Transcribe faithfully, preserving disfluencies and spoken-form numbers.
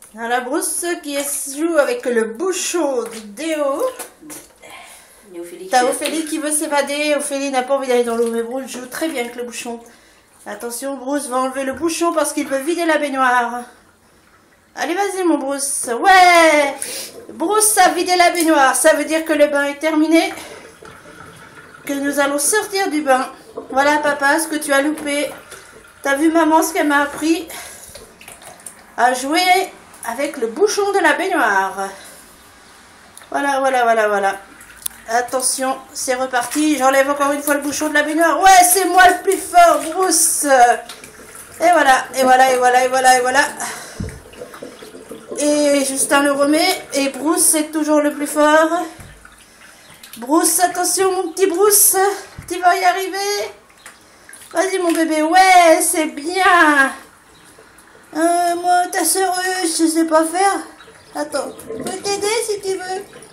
Voilà Bruce qui joue avec le bouchon du déo. T'as Ophélie qui veut s'évader. Ophélie n'a pas envie d'aller dans l'eau, mais Bruce joue très bien avec le bouchon. Attention, Bruce va enlever le bouchon parce qu'il veut vider la baignoire. Allez, vas-y mon Bruce. Ouais, Bruce a vidé la baignoire. Ça veut dire que le bain est terminé. Que nous allons sortir du bain. Voilà papa, ce que tu as loupé. T'as vu maman ce qu'elle m'a appris à jouer avec le bouchon de la baignoire. Voilà, voilà, voilà, voilà. Attention, c'est reparti. J'enlève encore une fois le bouchon de la baignoire. Ouais, c'est moi le plus fort, Bruce. Et voilà, et voilà, et voilà, et voilà, et voilà. Et Justin le remet. Et Bruce, c'est toujours le plus fort. Bruce, attention, mon petit Bruce. Tu vas y arriver. Vas-y, mon bébé. Ouais, c'est bien. Euh, moi, ta sœur, je sais pas faire. Attends, je peux t'aider si tu veux.